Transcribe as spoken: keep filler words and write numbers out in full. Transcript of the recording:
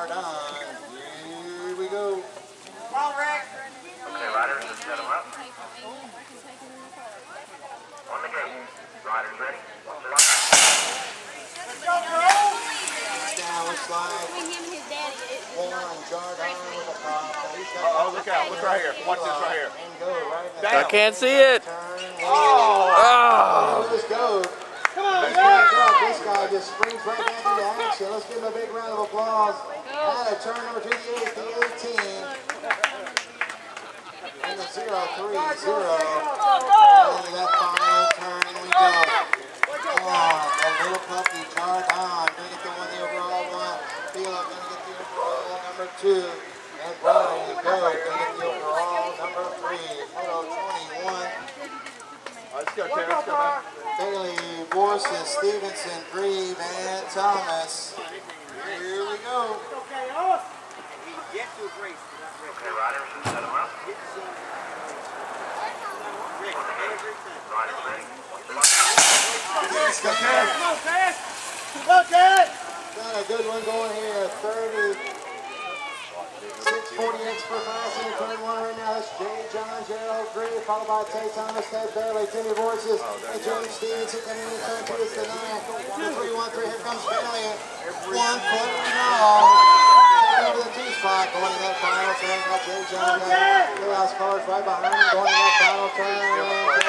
Jardine. Here we go. Come on, Rick. Okay, riders, just set them up. On the gate. Riders ready. Let's go, girls. Down, looks like Warren Jardine with a pop. Oh, look out. Look right here. Watch this right here. And go right I can't see it. Oh! Oh. Let's go. Come on, This Rick. guy, this guy just springs right back into action. Let's give him a big round of applause. Out of turn number two, the eight, the eighteen. And the zero, three, zero. And that final turn, and we go. Oh, the little puppy, Jardine. Gonna get the one, the overall one. Philip gonna get the overall number two. And Brian, go. Gonna get the overall number three. Photo twenty-one. Let's go, Terry. Let's go back. Bailey, Borson, Stevenson, Grieve, and Thomas. Here we go. Okay, us. Get to a race. Okay, riders, just set them up. Rick, everything. Riders ready. Yes, Come on, Ted. Come on, Ted. got a good one going here. thirty-six forty expert class in the turn one right now. That's Jay John, Gerald Grieve, followed by Tay Thomas, Ted Bailey, Timmy Vorsis, and James Stevenson coming in turn two. It's the nine. The three one three. Here comes Bailey. One foot no. Over the two spot, going to that final turn. Got Jay John. Chaos cars right behind him, going to that final turn.